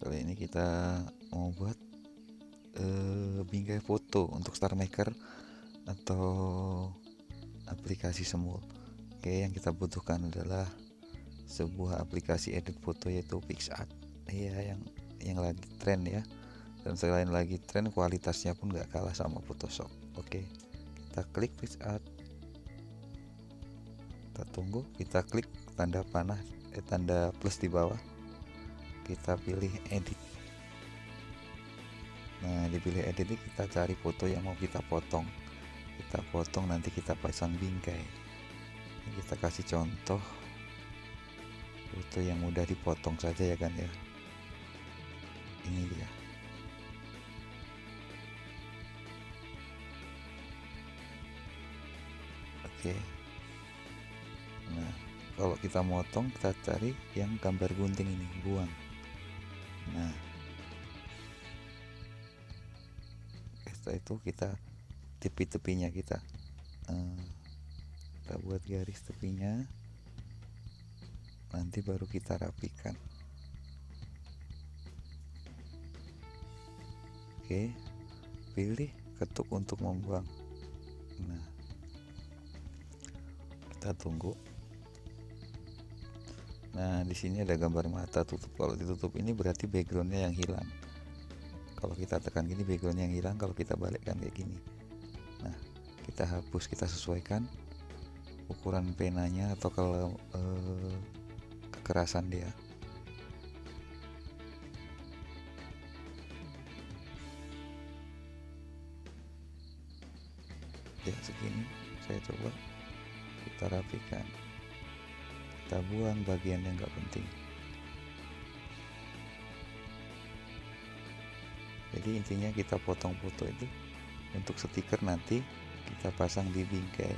Kali ini kita mau buat bingkai foto untuk Star Maker atau aplikasi semul. Oke, yang kita butuhkan adalah sebuah aplikasi edit foto yaitu PicsArt. Iya, yang lagi tren ya. Dan selain lagi tren, kualitasnya pun nggak kalah sama Photoshop. Oke, kita klik PicsArt. Kita tunggu, kita klik tanda panah, tanda plus di bawah. Kita pilih edit. Nah, dipilih edit ini kita cari foto yang mau kita potong. Kita potong, nanti kita pasang bingkai. Ini kita kasih contoh foto yang mudah dipotong saja ya kan ya. Ini dia. Oke. Nah, kalau kita motong, kita cari yang gambar gunting ini, buang. Nah, setelah itu kita tepi-tepinya kita buat garis tepinya, nanti baru kita rapikan. Oke, pilih ketuk untuk membuang. Nah, kita tunggu. Nah, di sini ada gambar mata tutup. Kalau ditutup ini berarti backgroundnya yang hilang. Kalau kita tekan gini, backgroundnya yang hilang. Kalau kita balikkan kayak gini, nah kita hapus, kita sesuaikan ukuran penanya atau kalau kekerasan dia. Ya segini, saya coba. Kita rapikan, kita buang bagian yang nggak penting. Jadi intinya kita potong foto itu untuk stiker, nanti kita pasang di bingkai.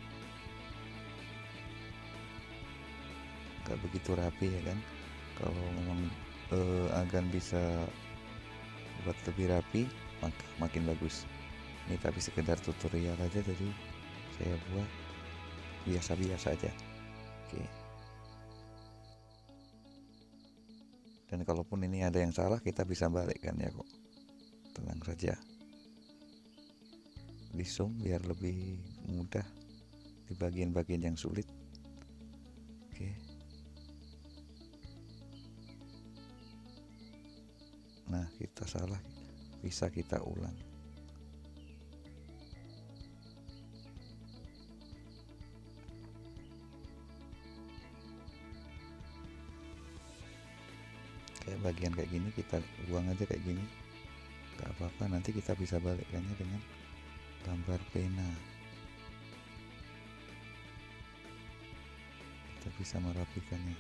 Gak begitu rapi ya kan. Kalau memang agan bisa buat lebih rapi, maka makin bagus. Ini tapi sekedar tutorial aja, jadi saya buat biasa-biasa aja. Oke. Dan kalaupun ini ada yang salah, kita bisa balikkan ya kok. Tenang saja. Di zoom biar lebih mudah di bagian-bagian yang sulit. Oke. Nah, kita salah, bisa kita ulang. Kayak bagian kayak gini kita buang aja kayak gini, gak apa-apa. Nanti kita bisa balikkannya dengan gambar pena. Kita bisa merapikannya.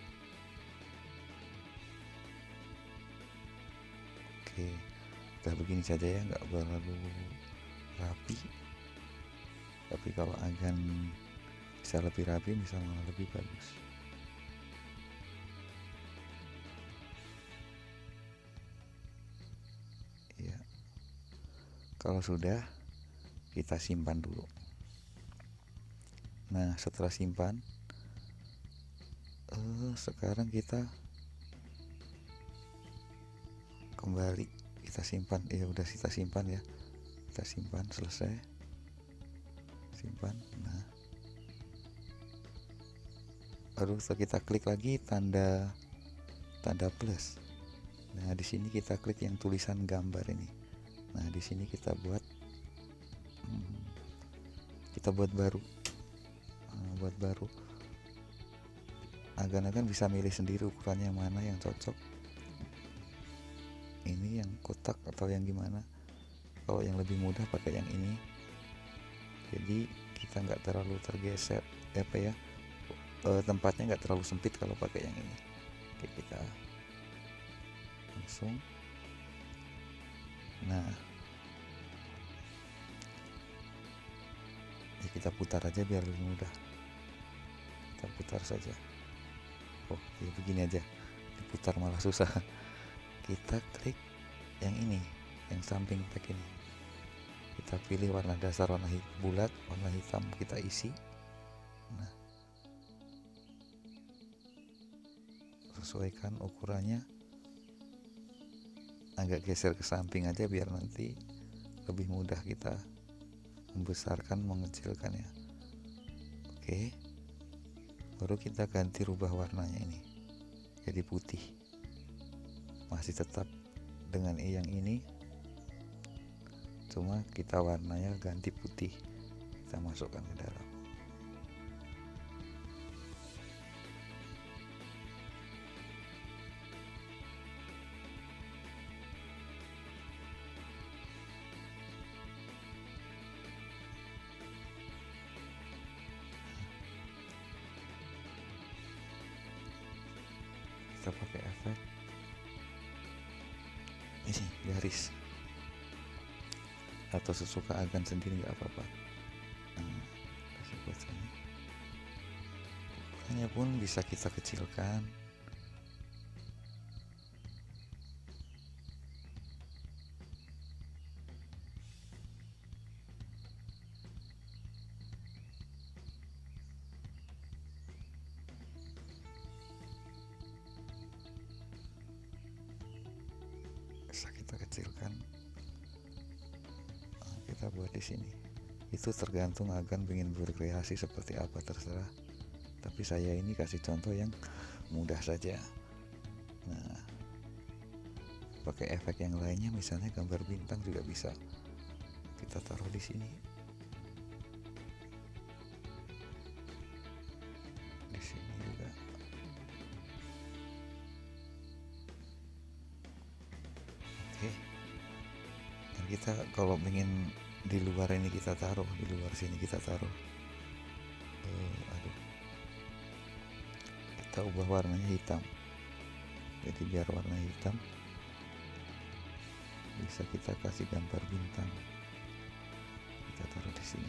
Oke, udah begini saja ya, nggak terlalu rapi. Tapi kalau agan bisa lebih rapi, bisa malah lebih bagus. Ya, kalau sudah, kita simpan dulu. Nah, setelah simpan, sekarang kita kembali, kita simpan. Ya udah, kita simpan ya. Kita simpan, selesai. Simpan. Nah, baru kita klik lagi tanda plus. Nah, di sini kita klik yang tulisan gambar ini. Nah, di sini kita buat baru. Buat baru. Agan-agan bisa milih sendiri ukurannya yang mana yang cocok. Ini yang kotak atau yang gimana. Kalau yang lebih mudah pakai yang ini. Jadi kita nggak terlalu tergeser, tempatnya nggak terlalu sempit kalau pakai yang ini. Oke, kita langsung. Nah, ya kita putar aja biar lebih mudah. Kita putar saja. Oh, ya begini aja. Diputar malah susah. Kita klik yang ini, yang samping tag ini. Kita pilih warna dasar, warna bulat, warna hitam, kita isi. Nah, sesuaikan ukurannya. agak geser ke samping aja biar nanti lebih mudah kita membesarkan mengecilkannya. Oke, baru kita ganti rubah warnanya ini jadi putih, masih tetap dengan yang ini, cuma kita warnanya ganti putih, kita masukkan ke dalam. Kita pakai efek ini garis atau sesuka agan sendiri, nggak apa-apa. Kasih buat sini, ukurannya pun bisa kita kecilkan. Bisa kita kecilkan. Kita buat di sini. Itu tergantung agan ingin berkreasi seperti apa, terserah. Tapi saya ini kasih contoh yang mudah saja. Nah, pakai efek yang lainnya, misalnya gambar bintang juga bisa kita taruh di sini. Di sini juga. Oke. Dan kita kalau ingin di luar ini kita taruh, di luar sini kita taruh. Kita ubah warnanya hitam. Jadi biar warna hitam, bisa kita kasih gambar bintang. Kita taruh di sini.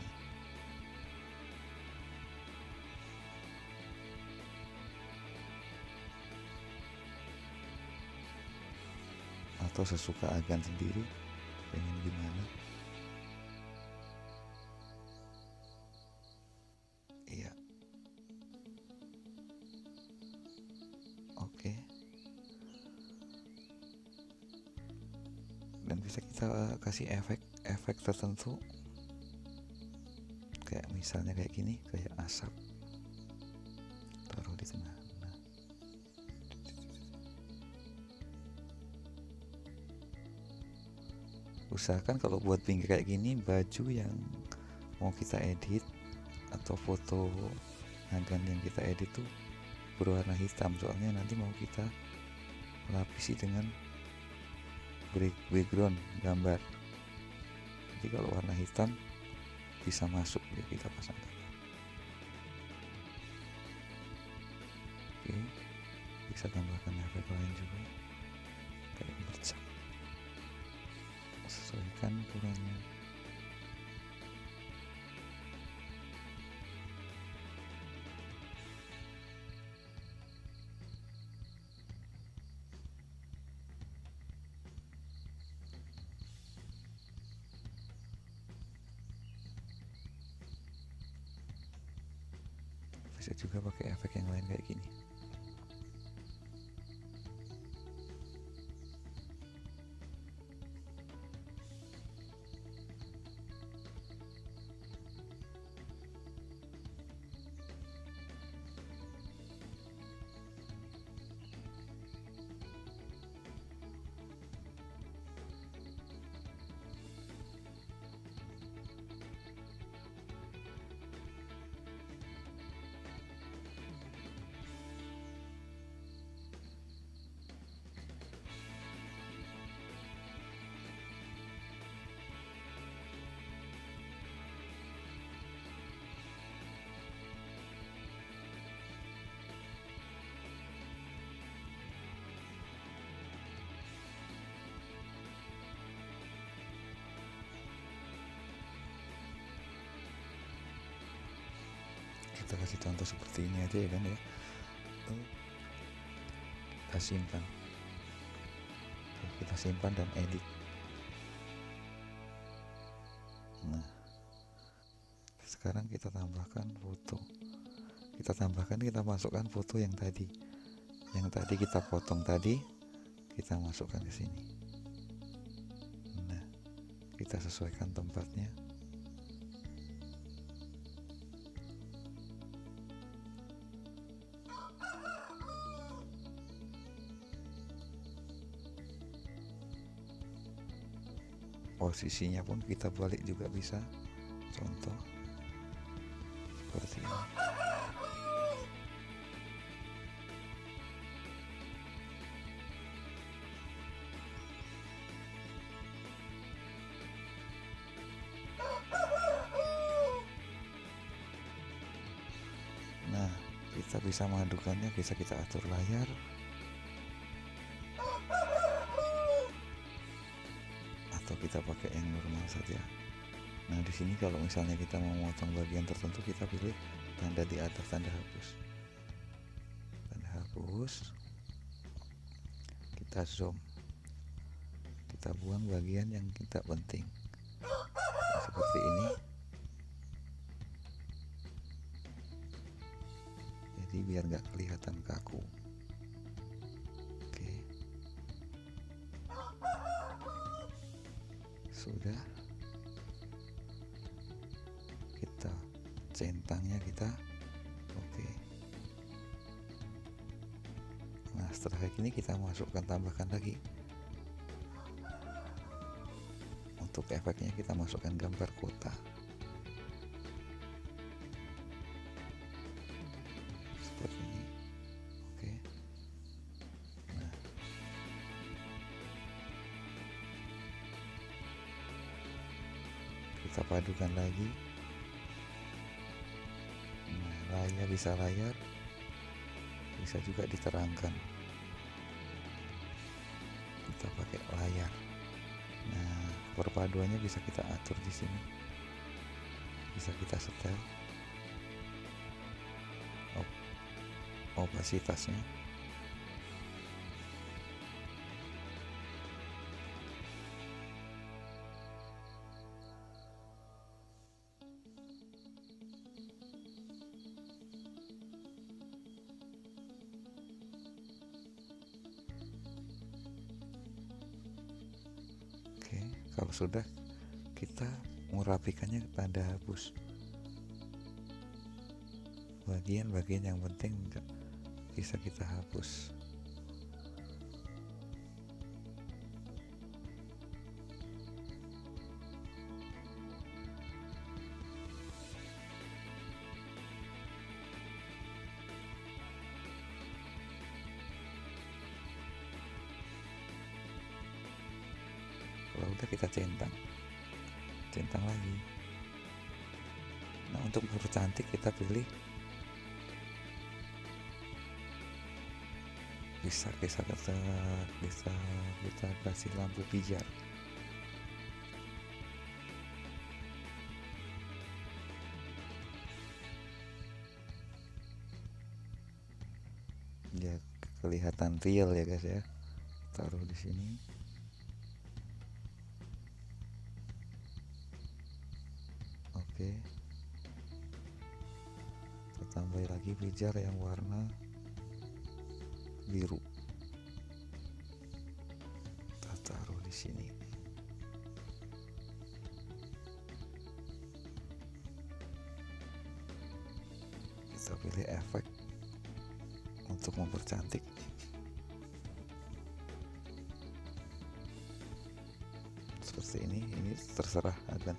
Atau sesuka agan sendiri, pengen gimana. Iya. Oke. Dan bisa kita kasih efek tertentu, kayak misalnya kayak gini, kayak asap, taruh di tengah. Nah, usahakan kalau buat pinggir kayak gini, baju yang mau kita edit atau foto agan yang kita edit tuh berwarna hitam, soalnya nanti mau kita lapisi dengan background gambar. Jadi kalau warna hitam bisa masuk, ya kita pasangkan. Oke, bisa tambahkan efek lain juga kayak bercak, sesuaikan ukurannya. Bisa juga pakai efek yang lain kayak gini. Kita kasih contoh seperti ini aja ya kan ya. Kita simpan. Kita simpan dan edit. Nah, sekarang kita tambahkan foto. Kita masukkan foto yang tadi kita potong tadi, kita masukkan ke sini. kita sesuaikan tempatnya. Posisinya pun kita balik juga bisa, contoh seperti ini. Nah, kita bisa mengadukannya, bisa kita atur layar, atau kita pakai yang normal saja. Nah, di sini kalau misalnya kita mau memotong bagian tertentu, kita pilih tanda di atas, tanda hapus. Tanda hapus. Kita zoom. Kita buang bagian yang tidak penting. Nah, seperti ini. Jadi biar nggak kelihatan kaku. Oke. Sudah. Kita centangnya kita oke. Nah, setelah kayak gini kita masukkan, tambahkan lagi. Untuk efeknya kita masukkan gambar kota. Seperti ini. Oke. Nah. Kita padukan lagi. Nah, layar bisa juga diterangkan. Kita pakai layar. Nah, perpaduannya bisa kita atur di sini. Bisa kita setel. Opasitasnya. Oke, kalau sudah, kita merapikannya tanda hapus. Bagian-bagian yang penting bisa kita hapus. Kalau udah kita centang lagi. Nah, untuk mempercantik kita pilih bisa kita kasih lampu pijar. Ya, kelihatan real ya guys ya. Taruh di sini. Oke. Kita tambah lagi pijar yang warna biru. Kita taruh di sini. Kita pilih efek untuk mempercantik. Seperti ini terserah akan.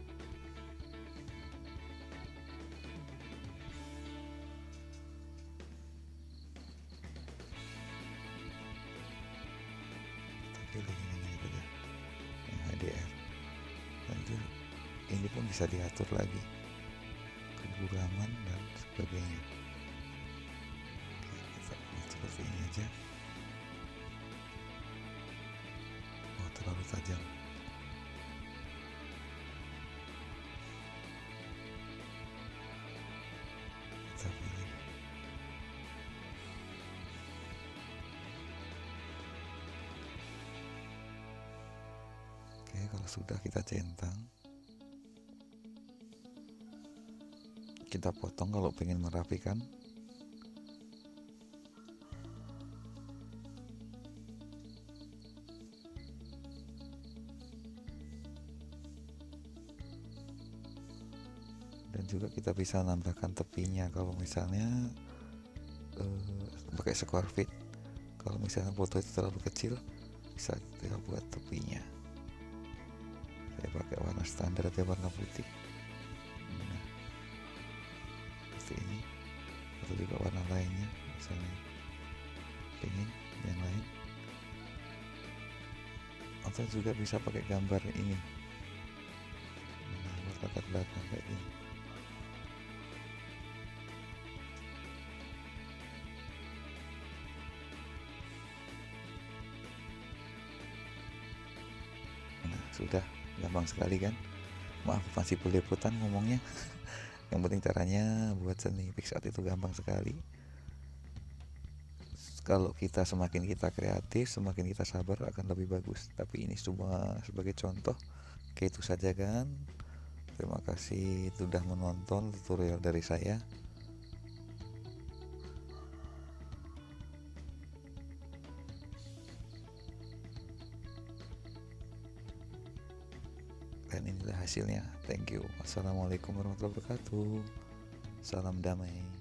Pilih ini saja yang HDR. Nanti ini pun bisa diatur lagi keguraman dan sebagainya. Oke, kita seperti ini aja. Oh, terlalu tajam. Kita pilih. Oke, kalau sudah kita centang. Kita potong kalau pengen merapikan. juga kita bisa nambahkan tepinya kalau misalnya pakai square feet. Kalau misalnya foto itu terlalu kecil, bisa kita buat tepinya. Saya pakai warna standar atau warna putih, nah seperti ini, atau juga warna lainnya misalnya pengen yang lain, atau juga bisa pakai gambar ini, nah buat latar belakang kayak ini. Nah sudah, gampang sekali kan. Maaf masih belepotan ngomongnya. Yang penting caranya buat seni PicsArt itu gampang sekali. Kalau kita semakin kita kreatif, semakin kita sabar akan lebih bagus. Tapi ini cuma sebagai contoh. Oke, itu saja kan. Terima kasih sudah menonton tutorial dari saya. Dan inilah hasilnya. Thank you. Assalamualaikum warahmatullahi wabarakatuh. Salam damai.